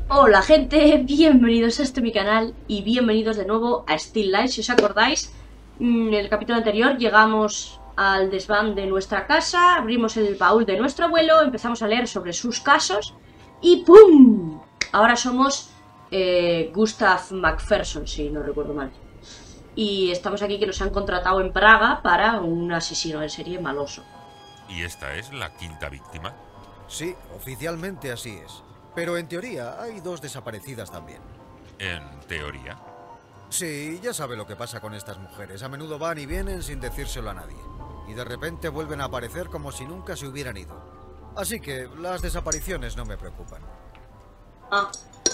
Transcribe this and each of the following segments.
Hola gente, bienvenidos a mi canal y bienvenidos de nuevo a Still Life. Si os acordáis, en el capítulo anterior llegamos al desván de nuestra casa, abrimos el baúl de nuestro abuelo, empezamos a leer sobre sus casos y ¡pum! Ahora somos Gustav Macpherson, si no recuerdo mal. Y estamos aquí que nos han contratado en Praga para un asesino en serie maloso. ¿Y esta es la quinta víctima? Sí, oficialmente así es. Pero en teoría hay dos desaparecidas también. En teoría. Sí, ya sabe lo que pasa con estas mujeres. A menudo van y vienen sin decírselo a nadie. Y de repente vuelven a aparecer como si nunca se hubieran ido. Así que las desapariciones no me preocupan. Ah.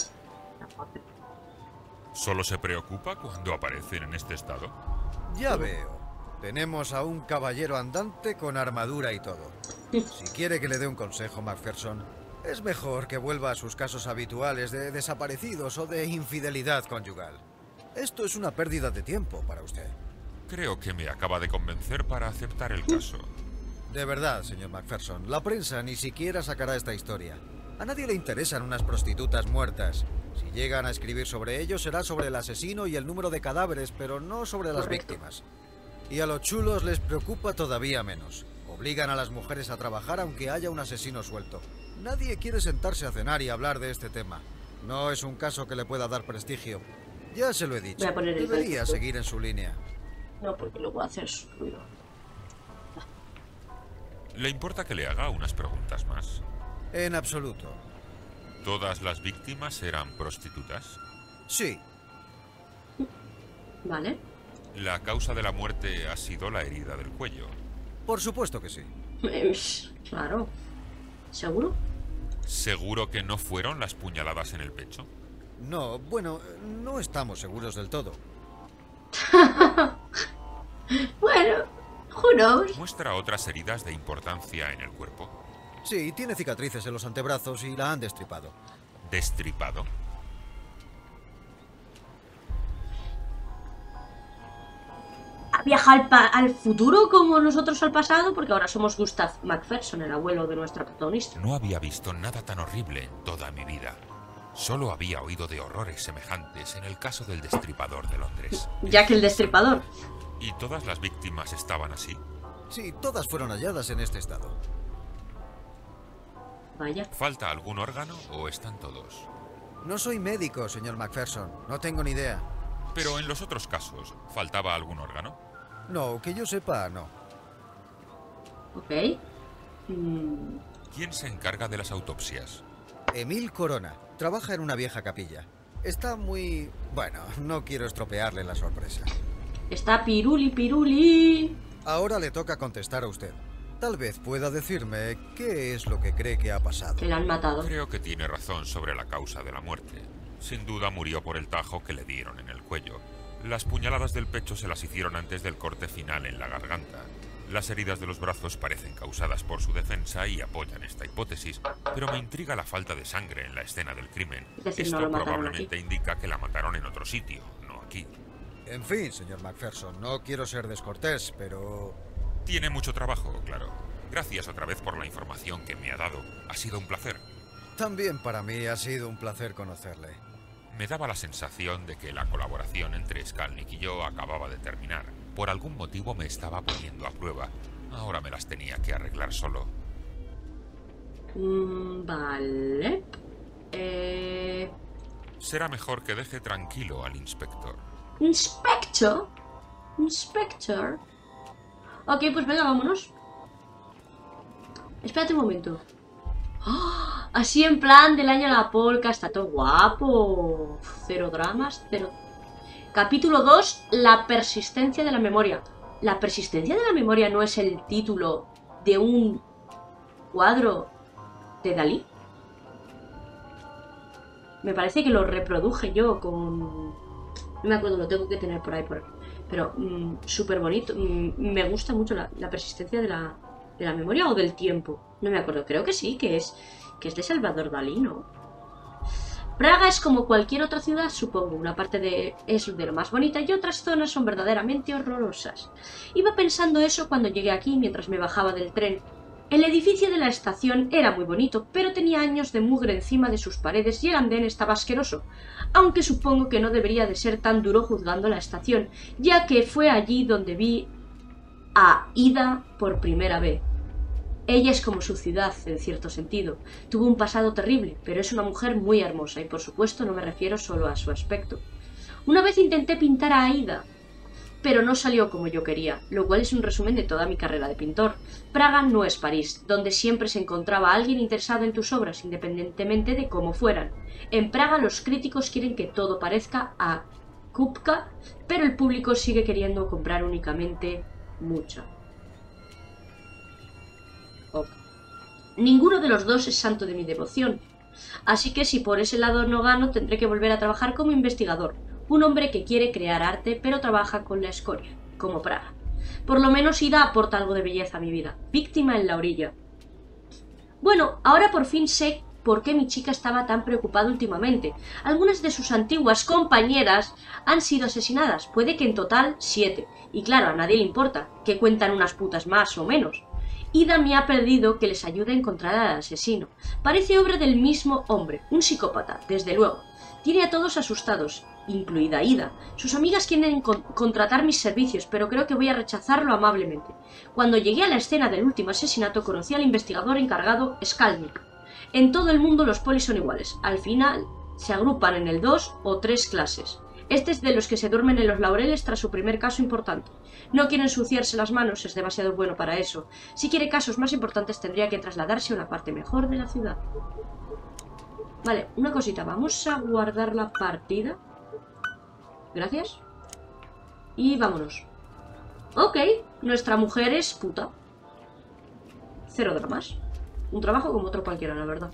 ¿Solo se preocupa cuando aparecen en este estado? Ya veo. Tenemos a un caballero andante con armadura y todo. Si quiere que le dé un consejo, Macpherson, es mejor que vuelva a sus casos habituales de desaparecidos o de infidelidad conyugal. Esto es una pérdida de tiempo para usted. Creo que me acaba de convencer para aceptar el caso. De verdad, señor Macpherson, la prensa ni siquiera sacará esta historia. A nadie le interesan unas prostitutas muertas. Si llegan a escribir sobre ello, será sobre el asesino y el número de cadáveres, pero no sobre las víctimas. Y a los chulos les preocupa todavía menos. Obligan a las mujeres a trabajar aunque haya un asesino suelto. Nadie quiere sentarse a cenar y hablar de este tema. No es un caso que le pueda dar prestigio. Ya se lo he dicho. Debería seguir en su línea. No, porque luego haces ruido. ¿Le importa que le haga unas preguntas más? En absoluto. ¿Todas las víctimas eran prostitutas? Sí. Vale. ¿La causa de la muerte ha sido la herida del cuello? Por supuesto que sí. Claro. ¿Seguro? ¿Seguro que no fueron las puñaladas en el pecho? No, bueno, no estamos seguros del todo. Bueno, who knows. ¿Muestra otras heridas de importancia en el cuerpo? Sí, tiene cicatrices en los antebrazos y la han destripado. ¿Destripado? ¿Ha viajado al futuro como nosotros al pasado? Porque ahora somos Gustav Macpherson, el abuelo de nuestra protagonista. No había visto nada tan horrible en toda mi vida. Solo había oído de horrores semejantes en el caso del destripador de Londres. Jack el Destripador. ¿Y todas las víctimas estaban así? Sí, todas fueron halladas en este estado. Vaya. ¿Falta algún órgano o están todos? No soy médico, señor Macpherson. No tengo ni idea. Pero en los otros casos, ¿faltaba algún órgano? No, que yo sepa, no. Ok. ¿Quién se encarga de las autopsias? Emil Corona. Trabaja en una vieja capilla. Está muy... Bueno, no quiero estropearle la sorpresa. Está piruli, piruli. Ahora le toca contestar a usted. Tal vez pueda decirme qué es lo que cree que ha pasado. Que la han matado. Creo que tiene razón sobre la causa de la muerte. Sin duda murió por el tajo que le dieron en el cuello. Las puñaladas del pecho se las hicieron antes del corte final en la garganta. Las heridas de los brazos parecen causadas por su defensa y apoyan esta hipótesis, pero me intriga la falta de sangre en la escena del crimen. Es decir, Esto no lo mataron probablemente aquí. indica que la mataron en otro sitio, no aquí. En fin, señor Macpherson, no quiero ser descortés, pero... Tiene mucho trabajo, claro. Gracias otra vez por la información que me ha dado. Ha sido un placer. También para mí ha sido un placer conocerle. Me daba la sensación de que la colaboración entre Skalnik y yo acababa de terminar. Por algún motivo me estaba poniendo a prueba. Ahora me las tenía que arreglar solo. Vale. Será mejor que deje tranquilo al inspector. ¿Inspector? ¿Inspector? Ok, pues venga, vámonos. Espérate un momento. ¡Oh! Así en plan del año a la polca. Está todo guapo. Cero dramas, cero... Capítulo 2. La persistencia de la memoria. ¿La persistencia de la memoria no es el título de un cuadro de Dalí? Me parece que lo reproduje yo con... No me acuerdo, lo tengo que tener por ahí. Pero súper bonito. Me gusta mucho la persistencia de la memoria o del tiempo. No me acuerdo, creo que sí, que es de Salvador Dalí, ¿no? Praga es como cualquier otra ciudad, supongo. Una parte es de lo más bonita y otras zonas son verdaderamente horrorosas. Iba pensando eso cuando llegué aquí mientras me bajaba del tren. El edificio de la estación era muy bonito, pero tenía años de mugre encima de sus paredes y el andén estaba asqueroso, aunque supongo que no debería de ser tan duro juzgando la estación, ya que fue allí donde vi a Ida por primera vez. Ella es como su ciudad, en cierto sentido. Tuvo un pasado terrible, pero es una mujer muy hermosa y por supuesto no me refiero solo a su aspecto. Una vez intenté pintar a Aida, pero no salió como yo quería, lo cual es un resumen de toda mi carrera de pintor. Praga no es París, donde siempre se encontraba alguien interesado en tus obras, independientemente de cómo fueran. En Praga los críticos quieren que todo parezca a Kupka, pero el público sigue queriendo comprar únicamente mucha. Ok. Ninguno de los dos es santo de mi devoción, así que si por ese lado no gano, tendré que volver a trabajar como investigador. Un hombre que quiere crear arte, pero trabaja con la escoria, como Praga. Por lo menos Ida aporta algo de belleza a mi vida. Víctima en la orilla. Bueno, ahora por fin sé por qué mi chica estaba tan preocupada últimamente. Algunas de sus antiguas compañeras han sido asesinadas. Puede que en total 7. Y claro, a nadie le importa, que cuentan unas putas más o menos. Ida me ha pedido que les ayude a encontrar al asesino. Parece obra del mismo hombre, un psicópata, desde luego. Tiene a todos asustados, incluida Ida. Sus amigas quieren contratar mis servicios, pero creo que voy a rechazarlo amablemente. Cuando llegué a la escena del último asesinato, conocí al investigador encargado, Skalnik. En todo el mundo los polis son iguales. Al final, se agrupan en el 2 o 3 clases. Este es de los que se duermen en los laureles tras su primer caso importante. No quiere ensuciarse las manos, es demasiado bueno para eso. Si quiere casos más importantes, tendría que trasladarse a una parte mejor de la ciudad. Vale, una cosita. Vamos a guardar la partida. Gracias. Y vámonos. Ok, nuestra mujer es puta. 0 dramas. Un trabajo como otro cualquiera, la verdad.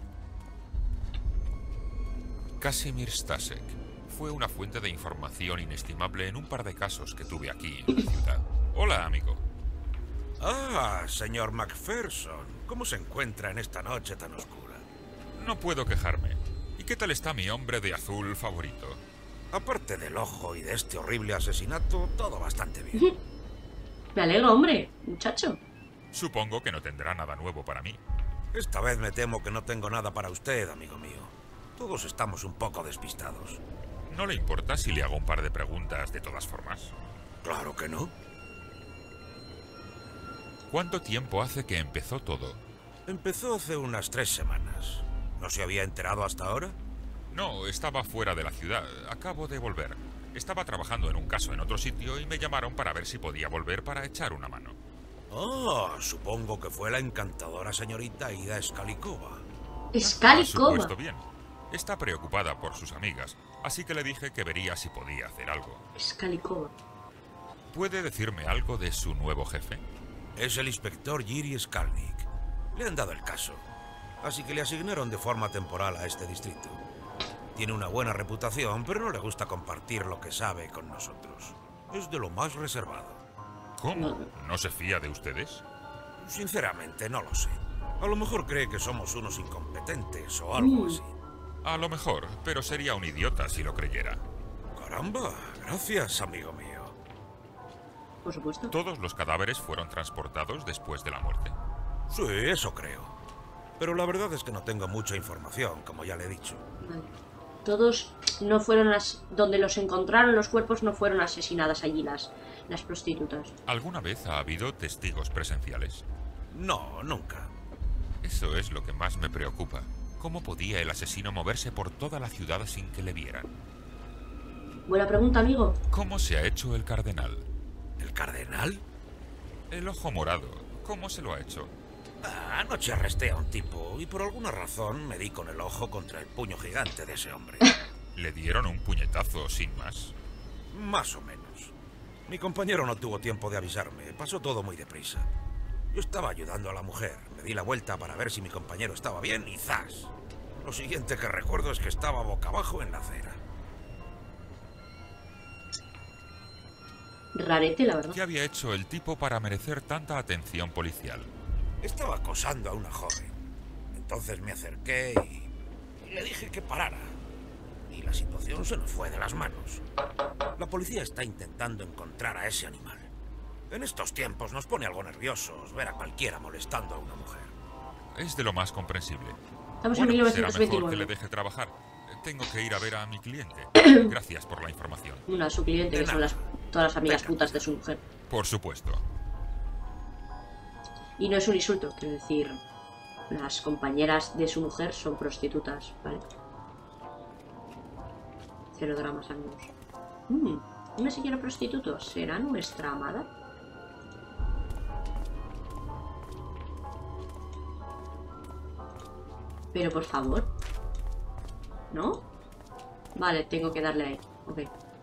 Casimir Stasek fue una fuente de información inestimable en un par de casos que tuve aquí en la ciudad. Hola, amigo. Ah, señor Macpherson. ¿Cómo se encuentra en esta noche tan oscura? No puedo quejarme. ¿Y qué tal está mi hombre de azul favorito? Aparte del ojo y de este horrible asesinato, todo bastante bien. Me alegro, hombre, muchacho. Supongo que no tendrá nada nuevo para mí. Esta vez me temo que no tengo nada para usted, amigo mío. Todos estamos un poco despistados. ¿No le importa si le hago un par de preguntas de todas formas? Claro que no. ¿Cuánto tiempo hace que empezó todo? Empezó hace unas 3 semanas. ¿No se había enterado hasta ahora? No, estaba fuera de la ciudad. Acabo de volver. Estaba trabajando en un caso en otro sitio y me llamaron para ver si podía volver para echar una mano. Ah, supongo que fue la encantadora señorita Ida Skalikova. Por Skalikova. supuesto, bien. Está preocupada por sus amigas, así que le dije que vería si podía hacer algo. Skalikova. ¿Puede decirme algo de su nuevo jefe? Es el inspector Yuri Skalnik. Le han dado el caso, así que le asignaron de forma temporal a este distrito. Tiene una buena reputación, pero no le gusta compartir lo que sabe con nosotros. Es de lo más reservado. ¿Cómo? ¿No se fía de ustedes? Sinceramente, no lo sé. A lo mejor cree que somos unos incompetentes o algo así. A lo mejor, pero sería un idiota si lo creyera. Caramba, gracias, amigo mío. Por supuesto. ¿Todos los cadáveres fueron transportados después de la muerte? Sí, eso creo. Pero la verdad es que no tengo mucha información, como ya le he dicho. Vale. Todos no fueron donde los encontraron los cuerpos no fueron asesinadas allí las prostitutas. ¿Alguna vez ha habido testigos presenciales? No, nunca. Eso es lo que más me preocupa. ¿Cómo podía el asesino moverse por toda la ciudad sin que le vieran? Buena pregunta, amigo. ¿Cómo se ha hecho el cardenal? ¿El cardenal? El ojo morado. ¿Cómo se lo ha hecho? Anoche arresté a un tipo y por alguna razón me di con el ojo contra el puño gigante de ese hombre. ¿Le dieron un puñetazo sin más? Más o menos. Mi compañero no tuvo tiempo de avisarme. Pasó todo muy deprisa. Yo estaba ayudando a la mujer. Me di la vuelta para ver si mi compañero estaba bien y ¡zas! Lo siguiente que recuerdo es que estaba boca abajo en la acera. Rarete, la verdad. ¿Qué había hecho el tipo para merecer tanta atención policial? Estaba acosando a una joven. Entonces me acerqué y le dije que parara. Y la situación se nos fue de las manos. La policía está intentando encontrar a ese animal. En estos tiempos nos pone algo nerviosos ver a cualquiera molestando a una mujer. Es de lo más comprensible. Estamos en Bueno, será mejor que 1929. le deje trabajar. Tengo que ir a ver a mi cliente. Gracias por la información. Una, su cliente, que son todas las amigas Venga. putas de su mujer. Por supuesto. Y no es un insulto, quiero decir, las compañeras de su mujer son prostitutas, ¿vale? Cero dramas, amigos. Una señora prostituta, ¿será nuestra amada? Pero por favor. ¿No? Vale, tengo que darle ahí. Ok.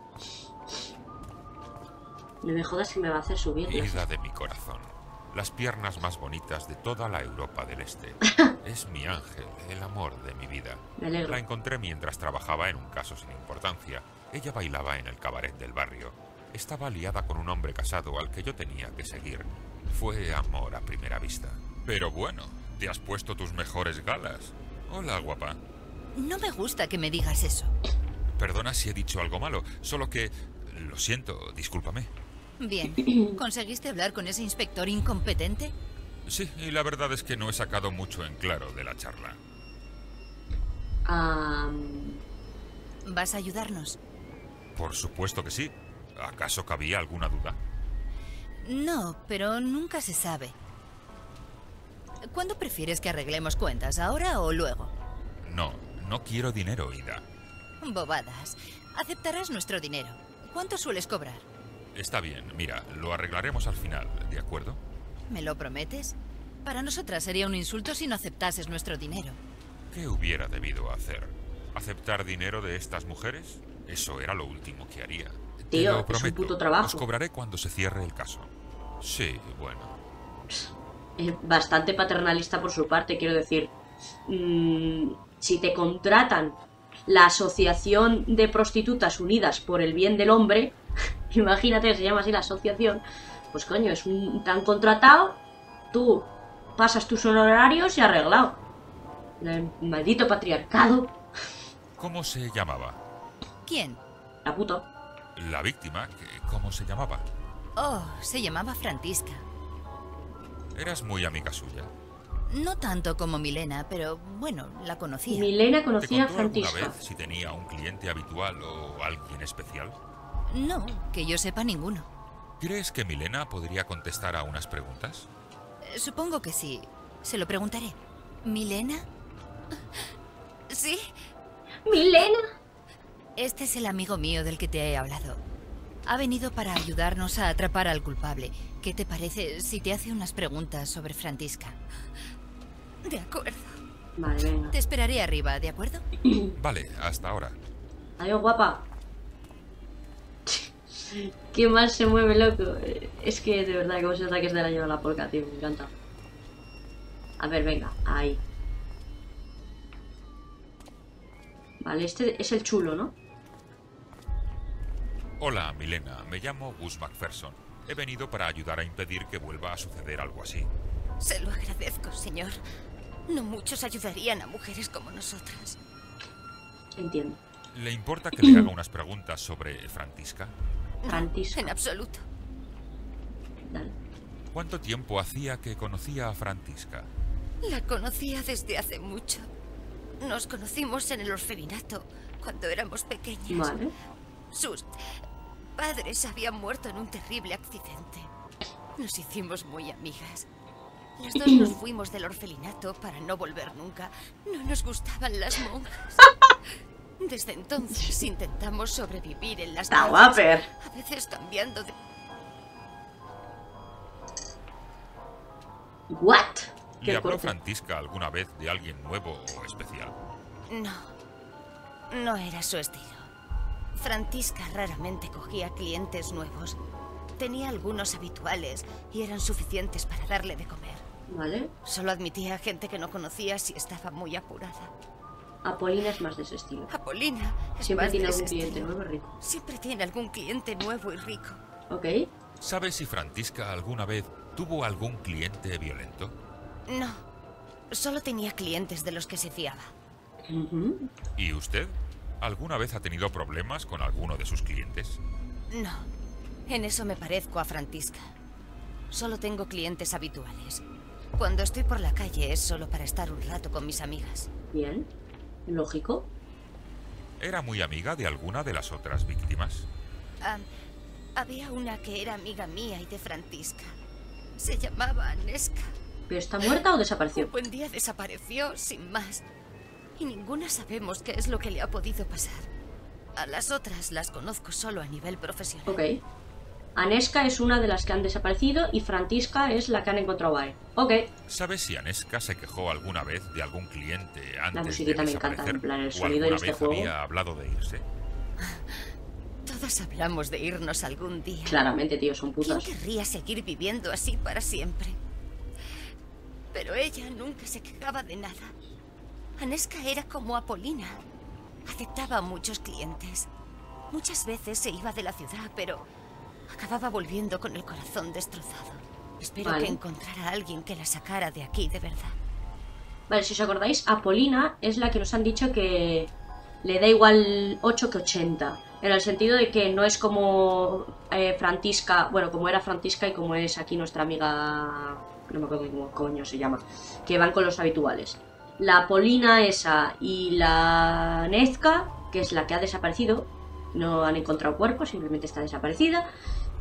No me jodas que me va a hacer subir. Ida de mi corazón. Las piernas más bonitas de toda la Europa del Este. Es mi ángel, el amor de mi vida. Me alegro. La encontré mientras trabajaba en un caso sin importancia. Ella bailaba en el cabaret del barrio. Estaba liada con un hombre casado al que yo tenía que seguir. Fue amor a primera vista. Pero bueno, te has puesto tus mejores galas. Hola, guapa. No me gusta que me digas eso. Perdona si he dicho algo malo, solo que... Lo siento, discúlpame. Bien. ¿Conseguiste hablar con ese inspector incompetente? Sí, y la verdad es que no he sacado mucho en claro de la charla. ¿Vas a ayudarnos? Por supuesto que sí. ¿Acaso cabía alguna duda? No, pero nunca se sabe. ¿Cuándo prefieres que arreglemos cuentas, ahora o luego? No, no quiero dinero, Ida. Bobadas. Aceptarás nuestro dinero. ¿Cuánto sueles cobrar? Está bien, mira, lo arreglaremos al final, ¿de acuerdo? ¿Me lo prometes? Para nosotras sería un insulto si no aceptases nuestro dinero. ¿Qué hubiera debido hacer? ¿Aceptar dinero de estas mujeres? Eso era lo último que haría. Te Tío, lo es un prometo. puto trabajo. Os cobraré cuando se cierre el caso. Sí, bueno. Bastante paternalista por su parte, quiero decir. Si te contratan la Asociación de Prostitutas Unidas por el Bien del Hombre, imagínate, se llama así la asociación, pues coño, te han contratado, tú pasas tus honorarios y arreglado. El maldito patriarcado. ¿Cómo se llamaba? ¿Quién? La puta. La víctima, ¿cómo se llamaba? Oh, se llamaba Francisca. Eras muy amiga suya. No tanto como Milena, pero bueno, la conocía. Milena ¿Te conocía a contó alguna Francisca. vez si tenía un cliente habitual o alguien especial? No, que yo sepa ninguno. ¿Crees que Milena podría contestar a unas preguntas? Supongo que sí. Se lo preguntaré. ¿Milena? ¿Sí? ¡Milena! Este es el amigo mío del que te he hablado. Ha venido para ayudarnos a atrapar al culpable. ¿Qué te parece si te hace unas preguntas sobre Francisca? De acuerdo. Vale, venga. Te esperaré arriba, ¿de acuerdo? Vale, hasta ahora. Adiós, guapa. Qué mal se mueve, loco. Es que de verdad, como se nota que es del año de la polka, tío. Me encanta. A ver, venga, ahí. Vale, este es el chulo, ¿no? Hola, Milena. Me llamo Gus Macpherson. He venido para ayudar a impedir que vuelva a suceder algo así. Se lo agradezco, señor. No muchos ayudarían a mujeres como nosotras. Entiendo. ¿Le importa que le haga unas preguntas sobre Francisca? Francisca. En absoluto. Dale. ¿Cuánto tiempo hacía que conocía a Francisca? La conocía desde hace mucho. Nos conocimos en el orfelinato cuando éramos pequeñas. Vale. Sus padres habían muerto en un terrible accidente. Nos hicimos muy amigas. Las dos nos fuimos del orfelinato para no volver nunca. No nos gustaban las monjas. Desde entonces intentamos sobrevivir en las Está calles, guaper. a veces cambiando de... ¿What? ¿Le Qué habló corte. Francisca alguna vez de alguien nuevo o especial? No era su estilo. Francisca raramente cogía clientes nuevos. Tenía algunos habituales y eran suficientes para darle de comer. Vale. Solo admitía a gente que no conocía si estaba muy apurada. Apolina es más de ese estilo. Apolina es Siempre más tiene de algún ese cliente estilo. nuevo y rico. Siempre tiene algún cliente nuevo y rico. Ok. ¿Sabe si Francisca alguna vez tuvo algún cliente violento? No, solo tenía clientes de los que se fiaba. Ujú. ¿Y usted? ¿Alguna vez ha tenido problemas con alguno de sus clientes? No, en eso me parezco a Francisca. Solo tengo clientes habituales. Cuando estoy por la calle es solo para estar un rato con mis amigas. Bien, lógico. ¿Era muy amiga de alguna de las otras víctimas? Había una que era amiga mía y de Francisca. Se llamaba Aneska. ¿Pero está muerta o Un desapareció? buen día desapareció, sin más. Y ninguna sabemos qué es lo que le ha podido pasar. A las otras las conozco solo a nivel profesional. Ok. Aneska es una de las que han desaparecido y Francisca es la que han encontrado ahí. Ok. ¿Sabes si Aneska se quejó alguna vez de algún cliente antes de musiquita me encanta, desaparecer? en plan, el ¿O sonido de alguna este vez juego? había hablado de irse? Todos hablamos de irnos algún día. Claramente, tío, son ¿Quién putas. querría seguir viviendo así para siempre? Pero ella nunca se quejaba de nada. Aneska era como Apolina. Aceptaba a muchos clientes. Muchas veces se iba de la ciudad, pero acababa volviendo con el corazón destrozado. Espero Vale. que encontrara a alguien que la sacara de aquí de verdad. Vale, si os acordáis, Apolina es la que nos han dicho que le da igual 8 que 80. En el sentido de que no es como Francisca, bueno, como era Francisca y como es aquí nuestra amiga, no me acuerdo cómo coño se llama, que van con los habituales. La Apolina esa y la Nezca, que es la que ha desaparecido, no han encontrado cuerpo, simplemente está desaparecida,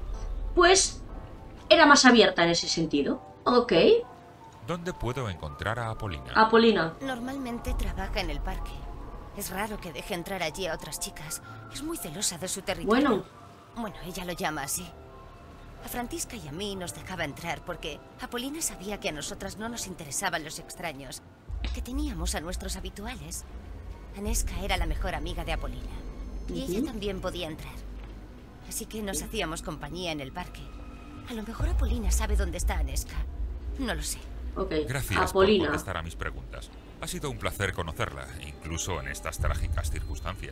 pues era más abierta en ese sentido. Ok, ¿Dónde puedo encontrar a Apolina? Apolina. Normalmente trabaja en el parque. Es raro que deje entrar allí a otras chicas. Es muy celosa de su territorio. Bueno, ella lo llama así. A Francisca y a mí nos dejaba entrar porque Apolina sabía que a nosotras no nos interesaban los extraños, que teníamos a nuestros habituales. Aneska era la mejor amiga de Apolina y ella también podía entrar. Así que nos hacíamos compañía en el parque. A lo mejor Apolina sabe dónde está Aneska. No lo sé. Ok, Gracias Apolina. por contestar a mis preguntas. Ha sido un placer conocerla, incluso en estas trágicas circunstancias.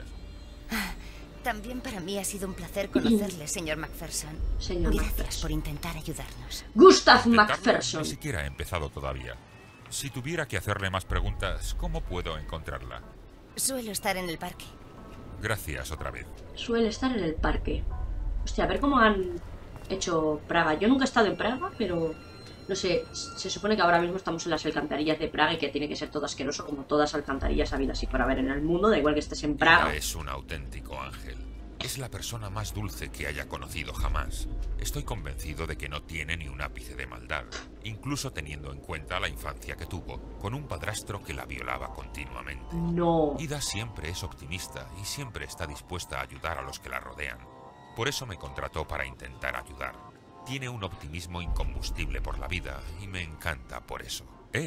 También para mí ha sido un placer conocerle, señor Macpherson. Señor Gracias Macpherson. por intentar ayudarnos. Gustav Intentarlo Macpherson. Ni siquiera he empezado todavía. Si tuviera que hacerle más preguntas, ¿cómo puedo encontrarla? Suelo estar en el parque. Gracias otra vez. Suele estar en el parque. Hostia, a ver cómo han hecho Praga. Yo nunca he estado en Praga, pero no sé, se supone que ahora mismo estamos en las alcantarillas de Praga y que tiene que ser todo asqueroso como todas alcantarillas habidas y por haber en el mundo, da igual que estés en Praga. Ida es un auténtico ángel. Es la persona más dulce que haya conocido jamás. Estoy convencido de que no tiene ni un ápice de maldad, incluso teniendo en cuenta la infancia que tuvo, con un padrastro que la violaba continuamente. No. Ida siempre es optimista y siempre está dispuesta a ayudar a los que la rodean. Por eso me contrató para intentar ayudar. Tiene un optimismo incombustible por la vida y me encanta por eso.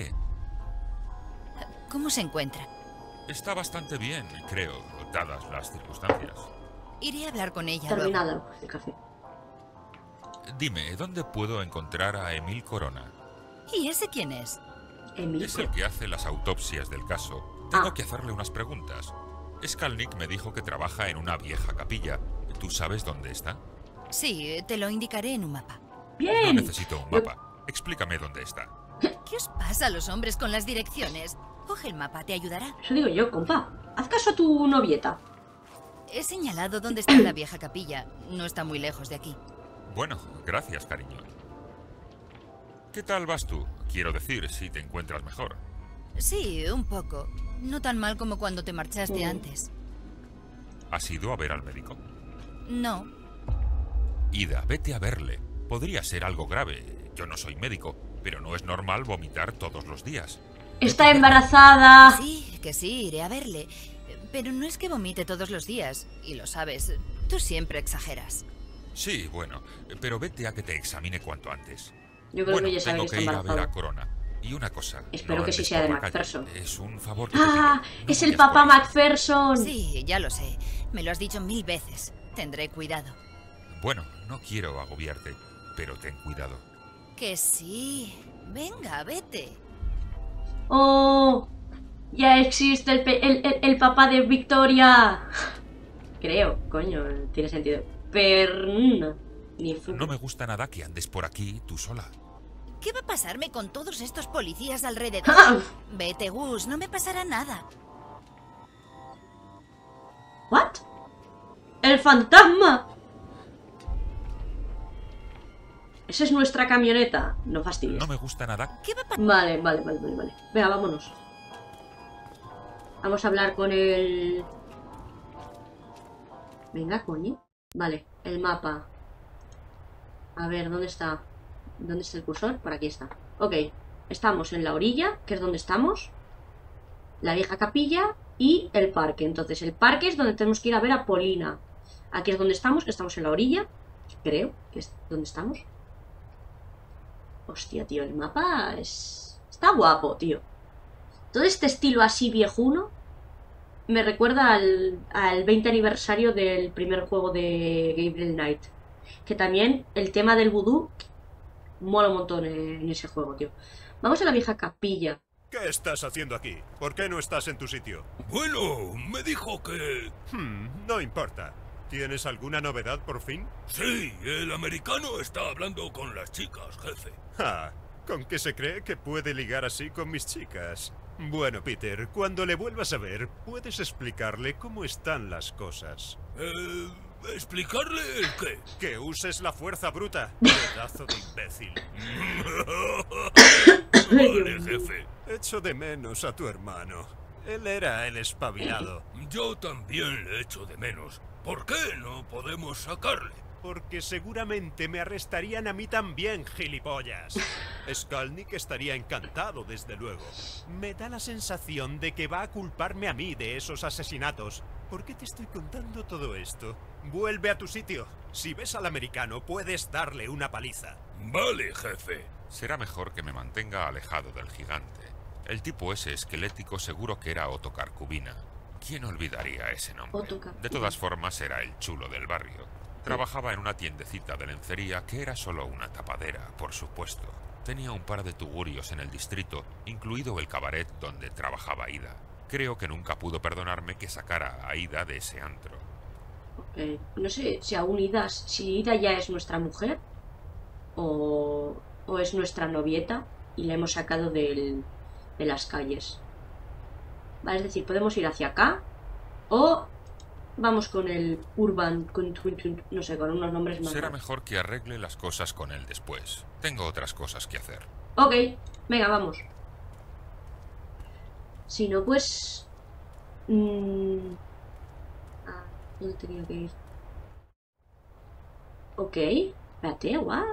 ¿Cómo se encuentra? Está bastante bien, creo, dadas las circunstancias. Iré a hablar con ella luego. Terminado el café. Dime, ¿dónde puedo encontrar a Emil Corona? ¿Y ese quién es? Emil. Es el que hace las autopsias del caso. Tengo que hacerle unas preguntas. Skalnik me dijo que trabaja en una vieja capilla. ¿Tú sabes dónde está? Sí, te lo indicaré en un mapa. No Bien. necesito un mapa. Explícame dónde está. ¿Qué os pasa a los hombres con las direcciones? Coge el mapa, te ayudará. Eso digo yo, compa. Haz caso a tu novieta. He señalado dónde está la vieja capilla. No está muy lejos de aquí. Bueno, gracias, cariño. ¿Qué tal vas tú? Quiero decir, si te encuentras mejor. Sí, un poco. No tan mal como cuando te marchaste antes. ¿Has ido a ver al médico? No. Ida, vete a verle. Podría ser algo grave. Yo no soy médico, pero no es normal vomitar todos los días. Está embarazada. Sí, que sí, iré a verle. Pero no es que vomite todos los días. Y lo sabes, tú siempre exageras. Sí, bueno, pero vete a que te examine cuanto antes. Yo creo Bueno, que ella sabe tengo que que está ir a ver a embarazada. Corona. Y una cosa, Espero no que sí andes sea por de la calle. Macpherson. Es un favor que te ¡Ah! pido. No Es el vayas papá por ahí. Macpherson. Sí, ya lo sé. Me lo has dicho 1000 veces. Tendré cuidado. Bueno, no quiero agobiarte, pero ten cuidado. Que sí. Venga, vete. Oh, ya existe el papá de Victoria. Creo, coño, tiene sentido. Pero ni fu. No me gusta nada que andes por aquí tú sola. ¿Qué va a pasarme con todos estos policías alrededor? ¡Ah! Vete, Gus, no me pasará nada. ¿What? ¡El fantasma! Esa es nuestra camioneta. No fastidies. No me gusta nada. ¿Qué va a pasar? Vale. Venga, vámonos. Vamos a hablar con el... Venga, coño. Vale, el mapa. A ver, ¿dónde está? ¿Dónde está el cursor? Por aquí está. Ok, estamos en la orilla, que es donde estamos. La vieja capilla y el parque. Entonces, el parque es donde tenemos que ir a ver a Polina. Aquí es donde estamos, que estamos en la orilla. Creo que es donde estamos. Hostia, tío, el mapa está guapo, tío. Todo este estilo así viejuno me recuerda al 20 aniversario del primer juego de Gabriel Knight. Que también el tema del vudú mola un montón en ese juego, tío. Vamos a la vieja capilla. ¿Qué estás haciendo aquí? ¿Por qué no estás en tu sitio? Bueno, me dijo que... No importa. ¿Tienes alguna novedad por fin? Sí, el americano está hablando con las chicas, jefe. Ah, ¿con qué se cree que puede ligar así con mis chicas? Bueno, Peter, cuando le vuelvas a ver, puedes explicarle cómo están las cosas. ¿Explicarle el qué? Que uses la fuerza bruta, pedazo de imbécil. Vale, jefe. Echo de menos a tu hermano. Él era el espabilado. Yo también le echo de menos. ¿Por qué no podemos sacarle? Porque seguramente me arrestarían a mí también, gilipollas. Skalnik estaría encantado, desde luego. Me da la sensación de que va a culparme a mí de esos asesinatos. ¿Por qué te estoy contando todo esto? Vuelve a tu sitio. Si ves al americano, puedes darle una paliza. Vale, jefe. Será mejor que me mantenga alejado del gigante. El tipo ese esquelético seguro que era Ottokar Kubina. ¿Quién olvidaría ese nombre? De todas formas, era el chulo del barrio. Trabajaba en una tiendecita de lencería que era solo una tapadera, por supuesto. Tenía un par de tugurios en el distrito, incluido el cabaret donde trabajaba Ida. Creo que nunca pudo perdonarme que sacara a Ida de ese antro. No sé si aún Ida, si Ida ya es nuestra mujer o es nuestra novieta y la hemos sacado de las calles. Vale, es decir, podemos ir hacia acá o vamos con el Urban, no sé, con unos nombres más. Será mejor que arregle las cosas con él después. Tengo otras cosas que hacer. Ok, venga, vamos. Si no, pues... ¿dónde tenía que ir? Ok, espérate, what?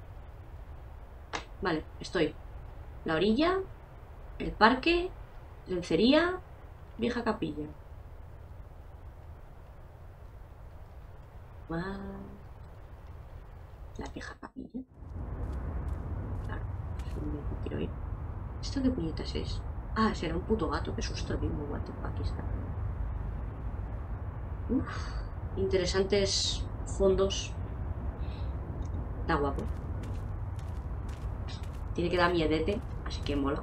Vale, estoy. La orilla, el parque, lencería, vieja capilla. What? La vieja capilla. Claro, es donde quiero ir. ¿Esto qué puñetas es? Ah, será un puto gato, qué susto, tío. What the fuck is that? Interesantes fondos. Está guapo. Tiene que dar miedete, así que mola.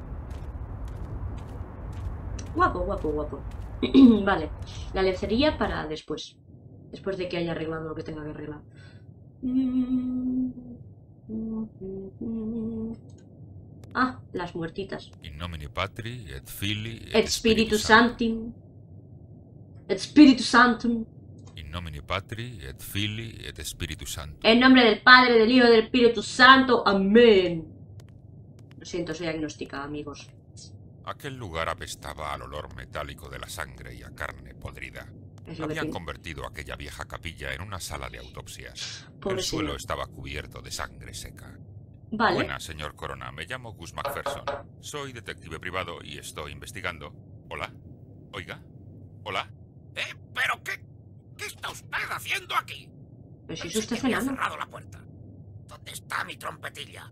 Guapo, guapo, guapo. Vale, la lencería para después. Después de que haya arreglado lo que tenga que arreglar. Ah, las muertitas. In nomine Patri, et Filii, Et Spiritus Sanctum. Et Spiritus Sanctum. In nomine Patri, et Filii, et Spiritus Sanctum. En nombre del Padre, del Hijo y del Espíritu Santo. Amén. Lo siento, soy agnóstica, amigos. Aquel lugar apestaba al olor metálico de la sangre y a carne podrida. Es lo que Habían tiene. convertido aquella vieja capilla en una sala de autopsias. Pobre El suelo señor. estaba cubierto de sangre seca. Vale. Buenas, señor Corona. Me llamo Gus Macpherson. Soy detective privado y estoy investigando. Hola. Oiga. Hola. ¿Pero qué está usted haciendo aquí? Pero si eso está Pensé que había sonando. cerrado la puerta. ¿Dónde está mi trompetilla?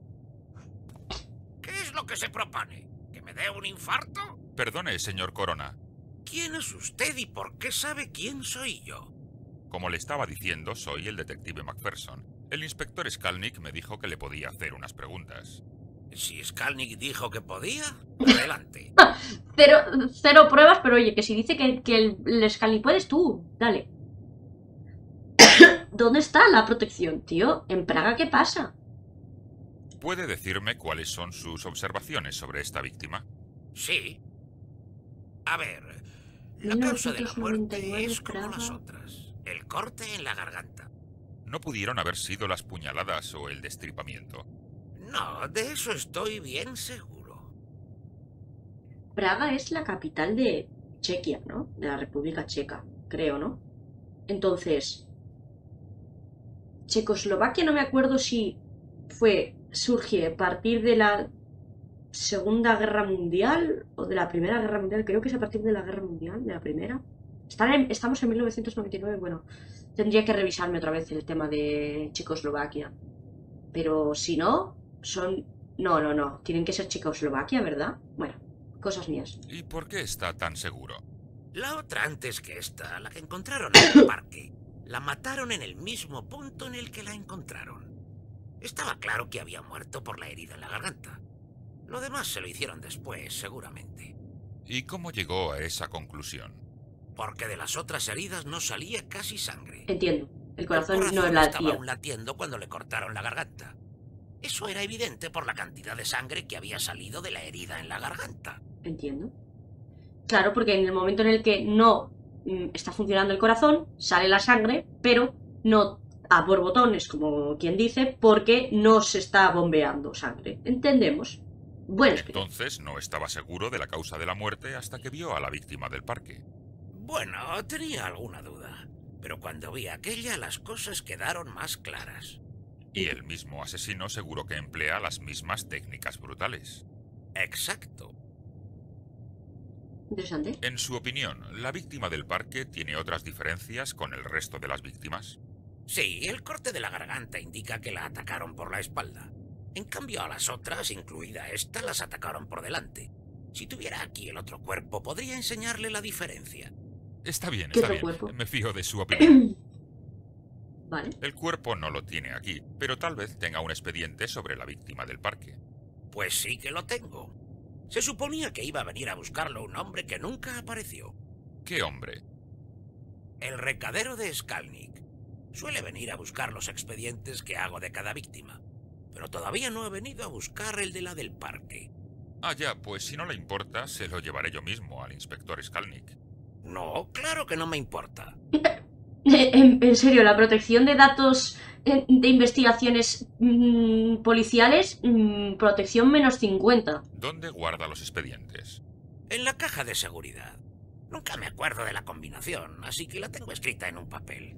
¿Qué es lo que se propone? ¿Que me dé un infarto? Perdone, señor Corona. ¿Quién es usted y por qué sabe quién soy yo? Como le estaba diciendo, soy el detective Macpherson. El inspector Skalnik me dijo que le podía hacer unas preguntas. Si Skalnik dijo que podía, adelante. Cero pruebas, pero oye, que si dice que el Skalnik puedes tú, dale. ¿Dónde está la protección, tío? ¿En Praga qué pasa? ¿Puede decirme cuáles son sus observaciones sobre esta víctima? Sí. A ver, la causa de la muerte es como las otras. El corte en la garganta. No pudieron haber sido las puñaladas o el destripamiento. No, de eso estoy bien seguro. Praga es la capital de Chequia, ¿no? De la República Checa, creo, ¿no? Entonces, Checoslovaquia no me acuerdo si surge a partir de la Segunda Guerra Mundial o de la Primera Guerra Mundial. Creo que es a partir de la Guerra Mundial, de la Primera. Estamos en 1999, bueno, tendría que revisarme otra vez el tema de Checoslovaquia. Pero si no, No, tienen que ser Checoslovaquia, ¿verdad? Bueno, cosas mías. ¿Y por qué está tan seguro? La otra antes que esta, la que encontraron en el parque, la mataron en el mismo punto en el que la encontraron. Estaba claro que había muerto por la herida en la garganta. Lo demás se lo hicieron después, seguramente. ¿Y cómo llegó a esa conclusión? Porque de las otras heridas no salía casi sangre. Entiendo. El corazón no estaba latía. aún latiendo cuando le cortaron la garganta. Eso era evidente por la cantidad de sangre que había salido de la herida en la garganta. Entiendo. Claro, porque en el momento en el que no está funcionando el corazón, sale la sangre, pero no a borbotones, como quien dice, porque no se está bombeando sangre. ¿Entendemos? Bueno, entonces no estaba seguro de la causa de la muerte hasta que vio a la víctima del parque. Bueno, tenía alguna duda, pero cuando vi aquella las cosas quedaron más claras. Y el mismo asesino seguro que emplea las mismas técnicas brutales. Exacto. Interesante. En su opinión, ¿la víctima del parque tiene otras diferencias con el resto de las víctimas? Sí, el corte de la garganta indica que la atacaron por la espalda. En cambio, a las otras, incluida esta, las atacaron por delante. Si tuviera aquí el otro cuerpo, podría enseñarle la diferencia. Está bien, ¿Qué está otro bien. cuerpo? Me fío de su opinión. Vale. El cuerpo no lo tiene aquí, pero tal vez tenga un expediente sobre la víctima del parque. Pues sí que lo tengo. Se suponía que iba a venir a buscarlo un hombre que nunca apareció. ¿Qué hombre? El recadero de Skalnik. Suele venir a buscar los expedientes que hago de cada víctima. Pero todavía no he venido a buscar el de la del parque. Ah, ya, pues si no le importa, se lo llevaré yo mismo al inspector Skalnik. No, claro que no me importa. En serio, la protección de datos de investigaciones policiales, protección -50. ¿Dónde guarda los expedientes? En la caja de seguridad. Nunca me acuerdo de la combinación, así que la tengo escrita en un papel.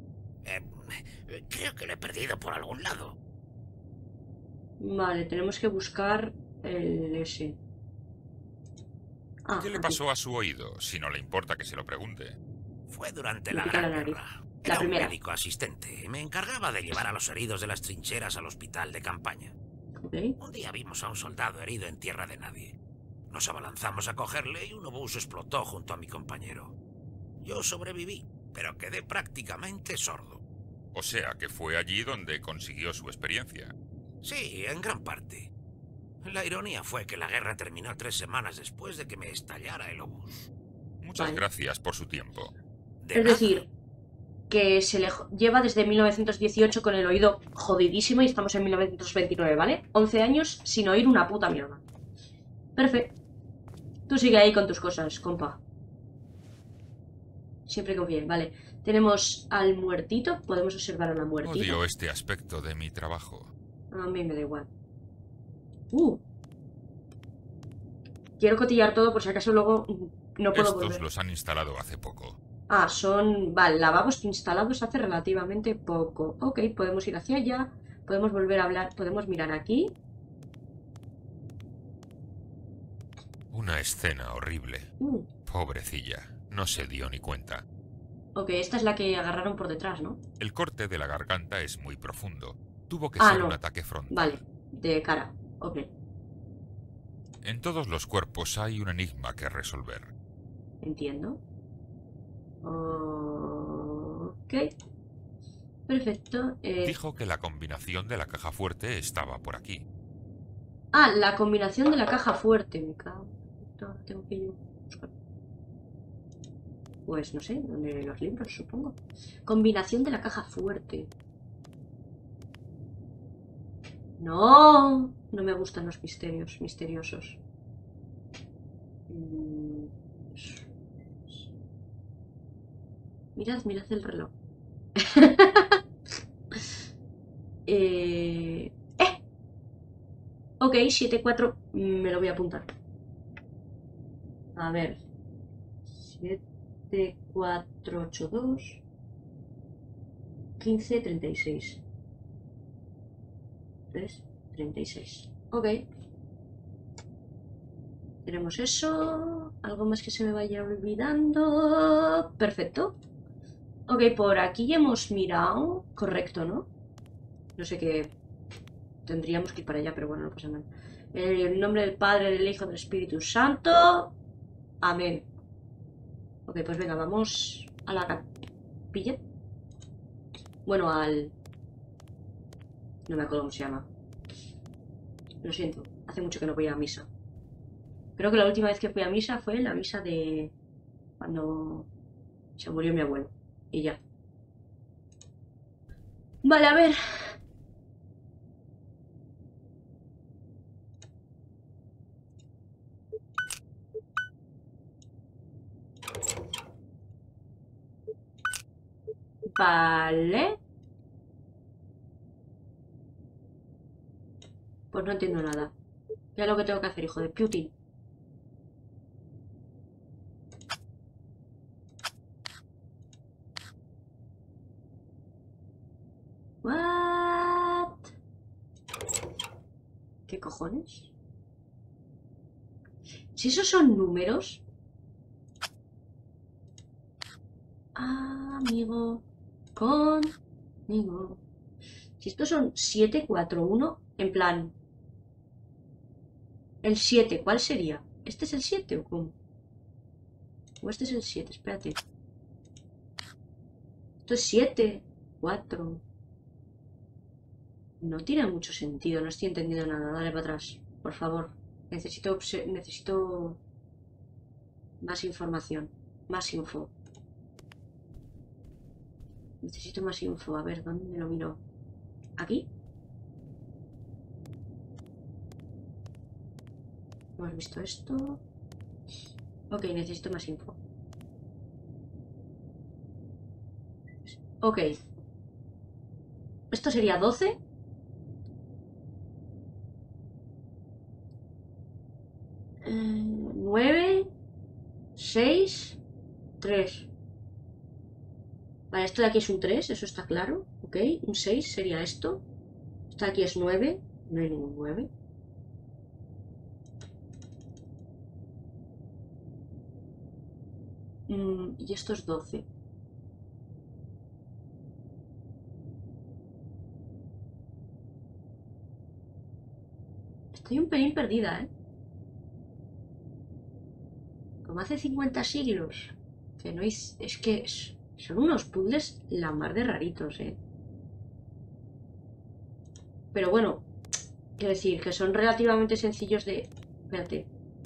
Creo que lo he perdido por algún lado. Vale, tenemos que buscar el S. ¿Qué le pasó a su oído, si no le importa que se lo pregunte? Fue durante Me la pica la Gran nariz. Guerra. La Era un primera. médico asistente. Me encargaba de llevar a los heridos de las trincheras al hospital de campaña. Ok. Un día vimos a un soldado herido en tierra de nadie. Nos abalanzamos a cogerle y un obús explotó junto a mi compañero. Yo sobreviví, pero quedé prácticamente sordo. O sea, que fue allí donde consiguió su experiencia. Sí, en gran parte. La ironía fue que la guerra terminó 3 semanas después de que me estallara el obús. Muchas Vale. gracias por su tiempo. De Es nada. decir, que se le lleva desde 1918 con el oído jodidísimo y estamos en 1929, ¿vale? 11 años sin oír una puta mierda. Perfecto. Tú sigue ahí con tus cosas, compa. Siempre confíe, vale. Tenemos al muertito, podemos observar a la muertita. Odio este aspecto de mi trabajo. A mí me da igual. Quiero cotillar todo por si acaso luego no puedo Estos volver. los han instalado hace poco. Ah, son... Vale, lavabos instalados hace relativamente poco. Ok, podemos ir hacia allá. Podemos volver a hablar. Podemos mirar aquí. Una escena horrible. Pobrecilla, no se dio ni cuenta. Ok, esta es la que agarraron por detrás, ¿no? El corte de la garganta es muy profundo. Tuvo que Ah, ser no. un ataque frontal. Vale, de cara. Ok. En todos los cuerpos hay un enigma que resolver. Entiendo. Ok. Perfecto. Dijo que la combinación de la caja fuerte estaba por aquí. Ah, la combinación de la caja fuerte. Me cago. Ahora tengo que yo buscar. Pues no sé, donde los libros, supongo. Combinación de la caja fuerte. No, no me gustan los misterios misteriosos. Mirad el reloj. Ok, 74. Me lo voy a apuntar. A ver. 7482 15, 36. 3, 36. Ok. Tenemos eso. Algo más que se me vaya olvidando. Perfecto. Ok, por aquí hemos mirado. Correcto, ¿no? No sé qué. Tendríamos que ir para allá, pero bueno, no pasa nada. En el nombre del Padre, del Hijo, del Espíritu Santo. Amén. Ok, pues venga, vamos a la capilla. Bueno, al... No me acuerdo cómo se llama. Lo siento, hace mucho que no voy a misa. Creo que la última vez que fui a misa fue la misa de... cuando se murió mi abuelo. Y ya. Vale, a ver. Vale. Pues no entiendo nada. ¿Qué es lo que tengo que hacer, hijo de Putin? What? ¿Qué cojones? Si esos son números. Amigo. Conmigo. Si estos son 7, 4, 1, en plan. El 7, ¿cuál sería? ¿Este es el 7 o cómo? O este es el 7, espérate. Esto es 7, 4. No tiene mucho sentido, no estoy entendiendo nada. Dale para atrás, por favor. Necesito más información, más info. Necesito más info. A ver, ¿dónde me lo miro? ¿Aquí? ¿Hemos visto esto? Ok, necesito más info. Ok. Esto sería 12. Nueve, 6, 3. Vale, esto de aquí es un 3, eso está claro. Ok, un 6 sería esto. Esto de aquí es 9. No hay ningún 9. Y esto es 12. Estoy un pelín perdida, ¿eh? Como hace 50 siglos. Que no es que son unos puzzles la mar de raritos, ¿eh? Pero bueno, quiero decir que son relativamente sencillos de... Espérate.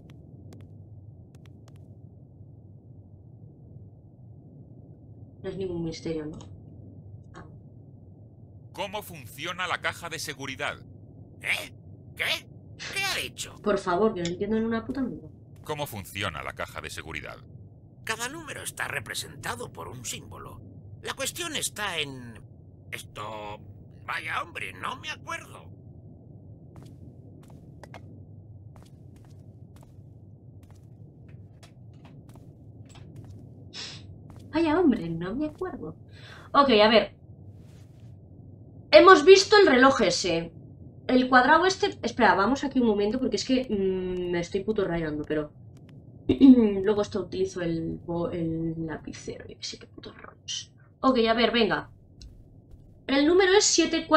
No es ningún misterio, ¿no? Ah. ¿Cómo funciona la caja de seguridad? ¿Eh? ¿Qué? ¿Qué ha dicho? Por favor, que no entiendo en una puta mierda. ¿Cómo funciona la caja de seguridad? Cada número está representado por un símbolo. La cuestión está en... Esto... Vaya hombre, no me acuerdo. Vaya hombre, no me acuerdo. Ok, a ver. Hemos visto el reloj ese. El cuadrado este... Espera, vamos aquí un momento porque es que me estoy puto rayando, pero... Luego esto utilizo el lapicero y sí que putos rollos. Ok, a ver, venga. El número es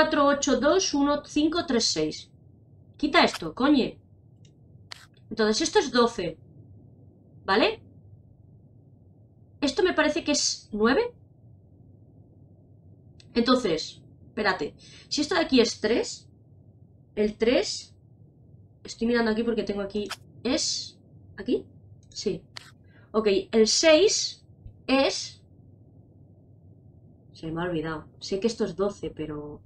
74821536. Quita esto, coño. Entonces esto es 12. ¿Vale? Esto me parece que es 9. Entonces, espérate. Si esto de aquí es 3, el 3... Estoy mirando aquí porque tengo aquí... ¿Es? ¿Aquí? Sí. Ok, el 6 es... Se me ha olvidado. Sé que esto es 12, pero...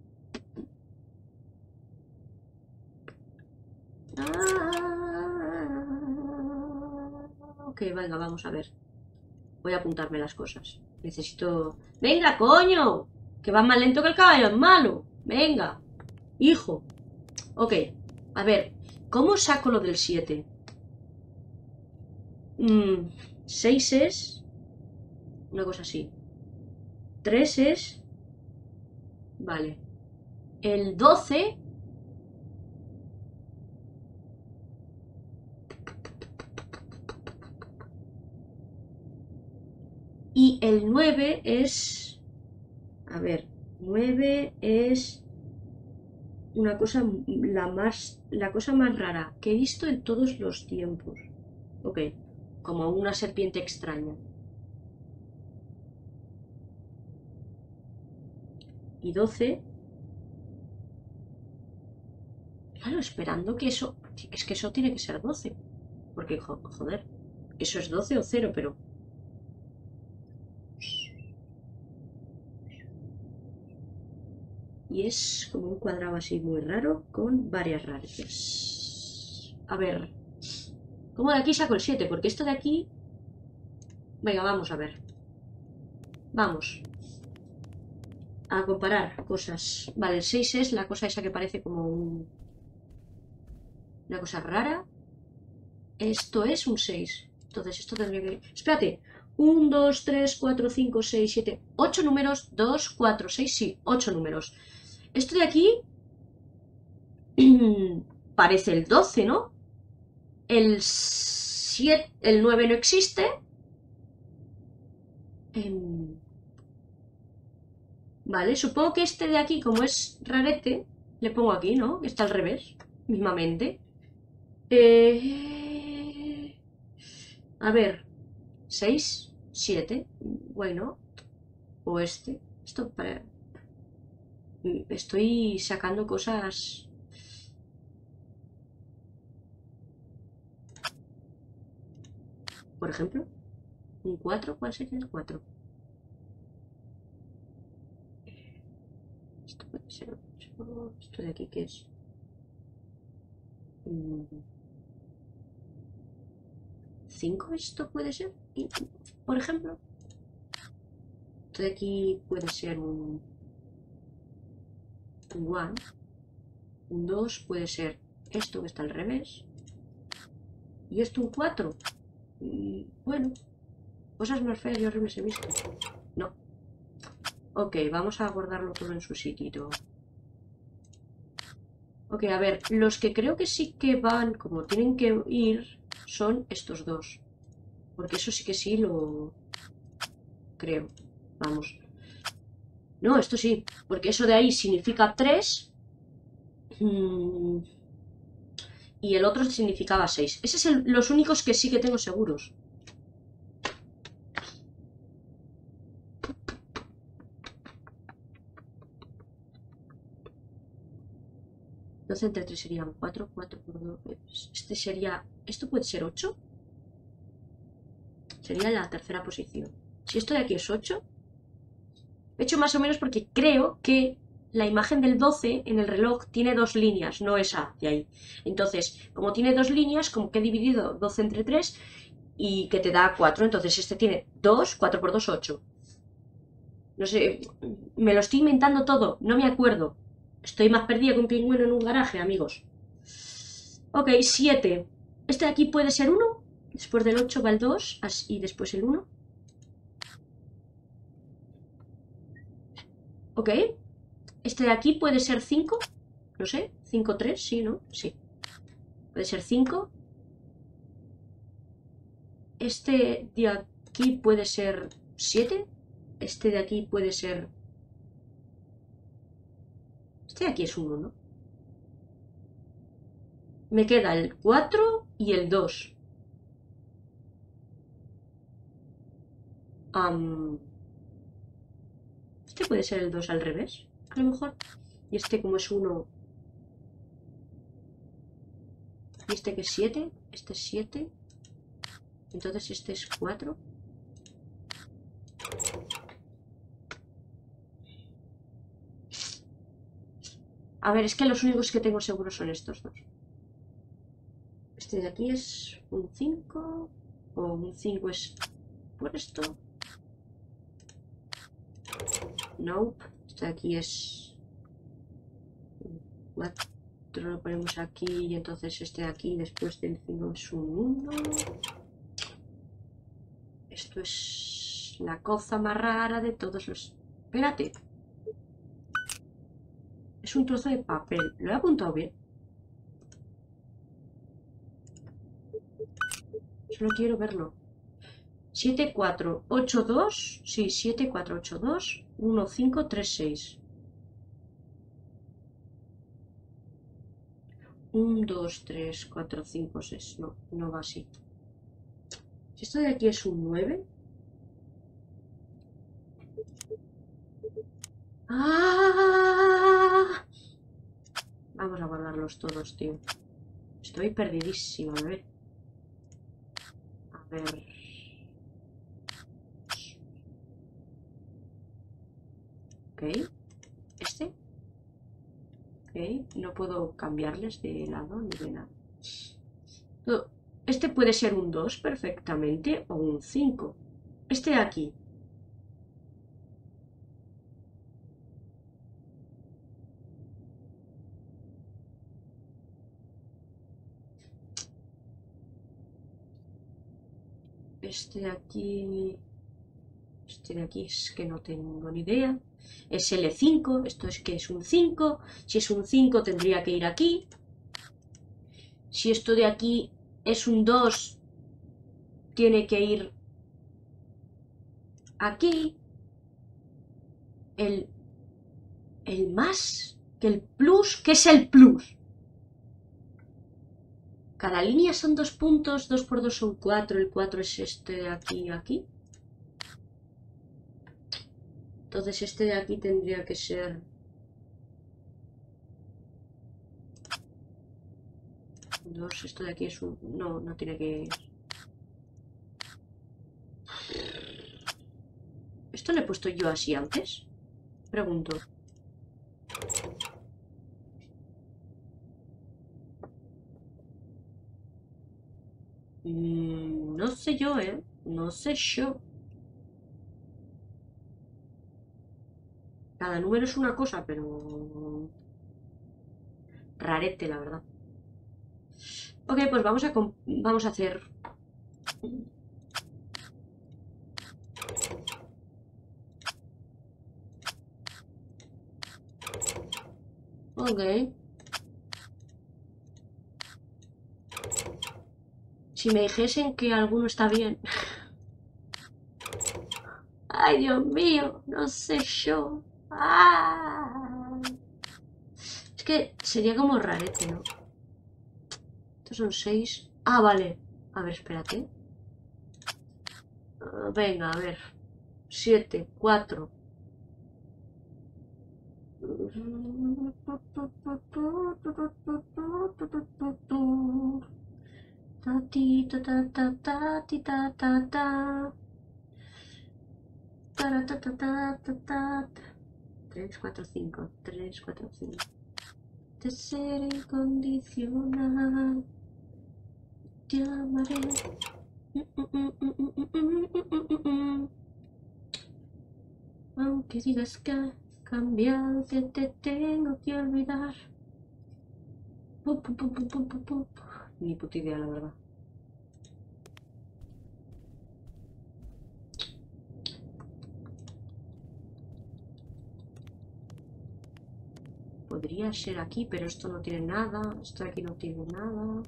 Ok, venga, vamos a ver. Voy a apuntarme las cosas. Necesito... ¡Venga, coño! Que va más lento que el caballo, es malo. Venga. Hijo. Ok. A ver. ¿Cómo saco lo del 7? 6 es... Una cosa así. 3 es... Vale. El 12... Y el 9 es... A ver, 9 es una cosa, la cosa más rara que he visto en todos los tiempos. Ok, como una serpiente extraña. Y 12... Claro, esperando que eso... Es que eso tiene que ser 12. Porque, joder, eso es 12 o 0, pero... Y es como un cuadrado así muy raro con varias rarezas. A ver. ¿Cómo de aquí saco el 7? Porque esto de aquí... Venga, vamos a ver. Vamos. A comparar cosas. Vale, el 6 es la cosa esa que parece como una cosa rara. Esto es un 6. Entonces esto tendría que... Espérate. 1, 2, 3, 4, 5, 6, 7... 8 números. 2, 4, 6, sí. 8 números. Esto de aquí parece el 12, ¿no? El 7, el 9 no existe. Vale, supongo que este de aquí, como es rarete, le pongo aquí, ¿no? Que está al revés, mismamente. A ver, 6, 7, bueno. O este. Esto para... Estoy sacando cosas... Por ejemplo, un 4, ¿cuál sería el 4? Esto puede ser... Esto de aquí, ¿qué es? 5, esto puede ser, por ejemplo. Esto de aquí puede ser un 1, un 2 puede ser esto que está al revés, y esto un 4. Y bueno, cosas más feas y horribles he visto. No. Ok, vamos a guardarlo todo en su sitio. Ok, a ver, los que creo que sí que van como tienen que ir son estos dos. Porque eso sí que sí lo creo. Vamos. No, esto sí, porque eso de ahí significa 3 y el otro significaba 6. Esos son los únicos que sí que tengo seguros. Entonces entre 3 serían 4, 4 por 2. Este sería... ¿Esto puede ser 8? Sería la tercera posición. Si esto de aquí es 8... He hecho más o menos porque creo que la imagen del 12 en el reloj tiene 2 líneas, no esa de ahí. Entonces, como tiene 2 líneas, como que he dividido 12 entre 3 y que te da 4. Entonces este tiene 2, 4 por 2, 8. No sé, me lo estoy inventando todo, no me acuerdo. Estoy más perdida que un pingüino en un garaje, amigos. Ok, 7. Este de aquí puede ser 1. Después del 8 va el 2 y después el 1. Ok. Este de aquí puede ser 5. No sé. 5, 3, sí, ¿no? Sí. Puede ser 5. Este de aquí puede ser 7. Este de aquí puede ser... Este de aquí es 1, ¿no? Me queda el 4 y el 2. Este puede ser el 2 al revés, a lo mejor. Y este como es 1. Y este que es 7. Este es 7. Entonces este es 4. A ver, es que los únicos que tengo seguros son estos dos. Este de aquí es un 5. O un 5 es por esto. Nope. Este de aquí es 4 lo ponemos aquí y entonces este de aquí después del 5 es un 1. Esto es la cosa más rara de todos los... Espérate. Es un trozo de papel. ¿Lo he apuntado bien? Solo quiero verlo. 7, 4, 8, 2. Sí, 7, 4, 8, 2. 1, 5, 3, 6. 1, 2, 3, 4, 5, 6. No, no va así. Si esto de aquí es un 9. ¡Ah! Vamos a guardarlos todos, tío. Estoy perdidísima, bebé. A ver. Ok. Este. Ok. No puedo cambiarles de lado ni de nada. Este puede ser un 2 perfectamente o un 5. Este de aquí. Este de aquí... Este de aquí es que no tengo ni idea. Es L5, esto es que es un 5. Si es un 5 tendría que ir aquí. Si esto de aquí es un 2, tiene que ir aquí. El más que el plus. ¿Qué es el plus? Cada línea son 2 puntos, 2 por 2 son 4, el 4 es este de aquí y aquí. Entonces este de aquí tendría que ser... 2, esto de aquí es un... No, no tiene que... ¿Esto lo he puesto yo así antes? Pregunto. No sé yo, ¿eh? No sé yo. Cada número es una cosa, pero... Rarete, la verdad. Ok, pues vamos a hacer... Ok. Si me dijesen que alguno está bien... Ay, Dios mío, no sé yo. Ah. Es que sería como rarete, ¿no? Estos son 6. Ah, vale. A ver, espérate. Venga, a ver. 7, 4. Ta ti ta ta ta ta ti ta ta ta. 3, 4, 5. 3, 4, 5. De ser incondicional. Te amaré. Aunque digas que has cambiado, que te tengo que olvidar. Ni puta idea, la verdad. Podría ser aquí, pero esto no tiene nada. Esto de aquí no tiene nada.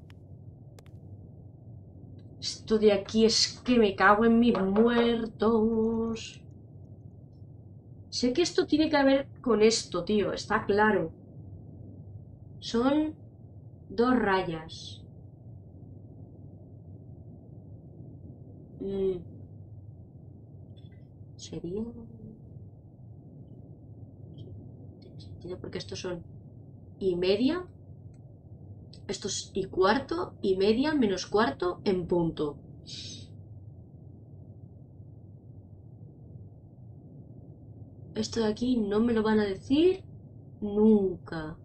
Esto de aquí es que me cago en mis muertos. Sé que esto tiene que ver con esto, tío. Está claro. Son 2 rayas. Sería... Porque estos son y media. Estos y cuarto, y media, menos cuarto, en punto. Esto de aquí no me lo van a decir nunca.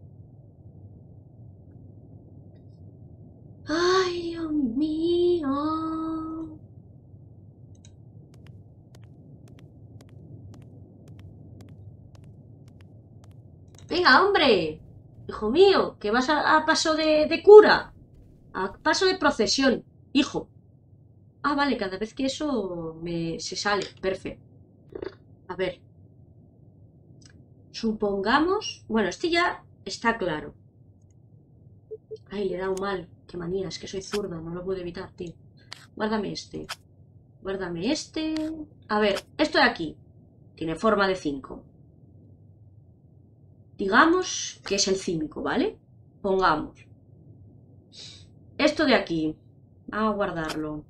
¡Ay, Dios mío! ¡Venga, hombre! Hijo mío, que vas a paso de cura. A paso de procesión. Hijo. Ah, vale, cada vez que eso se sale. Perfecto. A ver. Supongamos... Bueno, este ya está claro. Ay, le he dado mal. Qué manía, es que soy zurda, no lo puedo evitar, tío. Guárdame este. Guárdame este. A ver, esto de aquí. Tiene forma de 5. Digamos que es el 5, ¿vale? Pongamos. Esto de aquí. Vamos a guardarlo.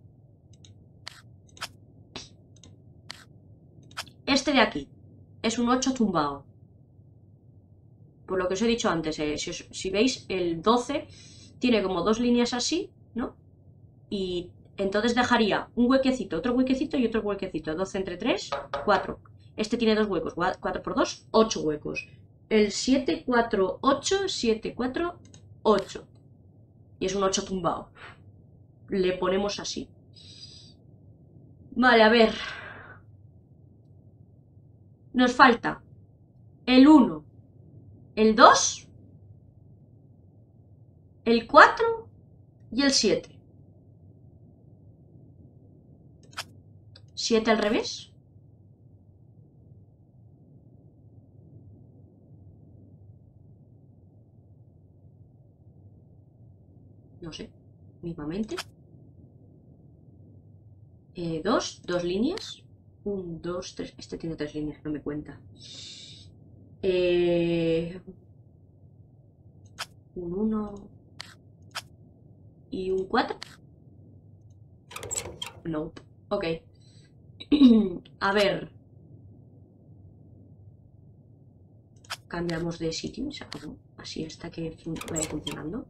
Este de aquí. Es un 8 tumbado. Por lo que os he dicho antes, si veis, el 12 tiene como 2 líneas así, ¿no? Y entonces dejaría un huequecito, otro huequecito y otro huequecito. 12 entre 3, 4. Este tiene 2 huecos. 4 por 2, 8 huecos. El 7, 4, 8, 7, 4, 8. Y es un 8 tumbado. Le ponemos así. Vale, a ver. Nos falta el 1, el 2, el 4 y el 7. 7 al revés. No sé, mismamente. 2 líneas. 1, 2, 3. Este tiene 3 líneas, no me cuenta. Un 1 y un 4. No. Ok. A ver. Cambiamos de sitio, así hasta que vaya funcionando.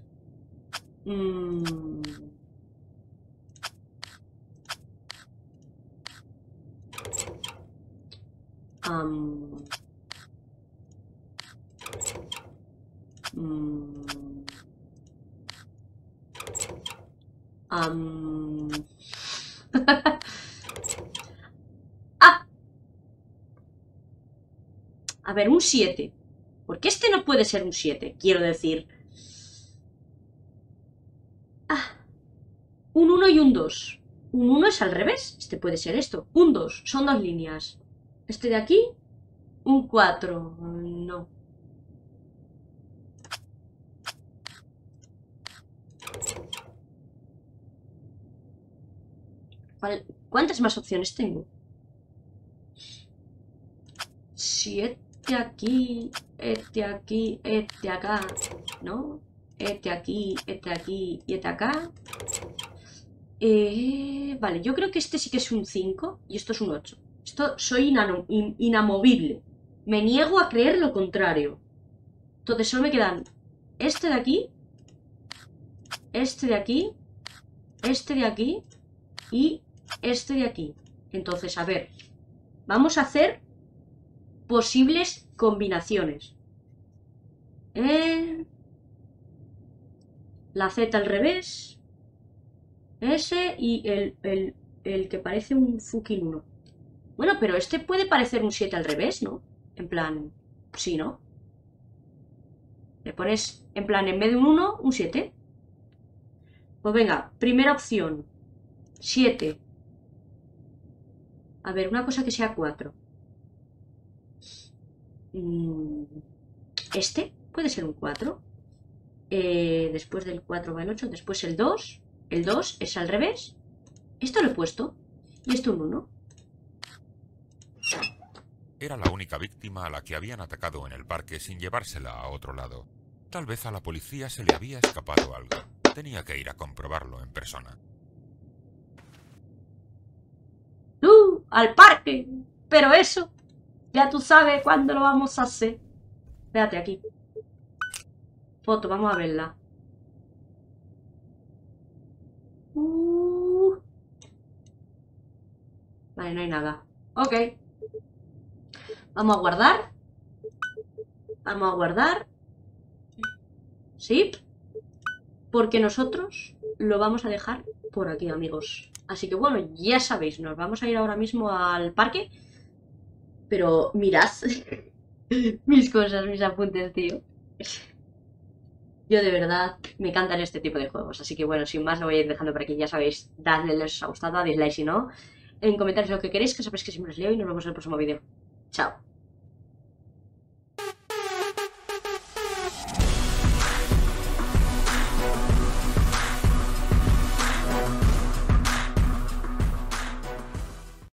Ah. A ver, un 7. Porque este no puede ser un 7, quiero decir. Un 1 y un 2. Un 1 es al revés. Este puede ser esto. Un 2. Son 2 líneas. Este de aquí. Un 4. No. ¿Cuántas más opciones tengo? 7 aquí. Este aquí. Este acá. ¿No? Este aquí. Este aquí. Y este acá. Vale, yo creo que este sí que es un 5 y esto es un 8. Esto soy inamovible. Me niego a creer lo contrario. Entonces solo me quedan este de aquí, este de aquí, este de aquí y este de aquí. Entonces, a ver, vamos a hacer posibles combinaciones. La Z al revés. Ese y el que parece un fucking 1. Bueno, pero este puede parecer un 7 al revés, ¿no? En plan, sí, ¿no? Le pones, en plan, en vez de un 1, un 7. Pues venga, primera opción. 7. A ver, una cosa que sea 4. Este puede ser un 4. Después del 4 va el 8. Después el 2. El 2 es al revés. Esto lo he puesto. Y esto un 1. Era la única víctima a la que habían atacado en el parque sin llevársela a otro lado. Tal vez a la policía se le había escapado algo. Tenía que ir a comprobarlo en persona. ¡Al parque! Pero eso, ya tú sabes cuándo lo vamos a hacer. Espérate aquí. Foto, vamos a verla. Vale, no hay nada. Ok. Vamos a guardar. Vamos a guardar. Sí. Porque nosotros lo vamos a dejar por aquí, amigos. Así que bueno, ya sabéis, nos vamos a ir ahora mismo al parque. Pero mirad mis cosas, mis apuntes, tío. Yo de verdad me encantan este tipo de juegos. Así que bueno, sin más lo voy a ir dejando por aquí. Ya sabéis, dadle les os ha gustado, dadle like si no. En comentarios lo que queréis, que sabéis que siempre os leo y nos vemos en el próximo vídeo. Chao.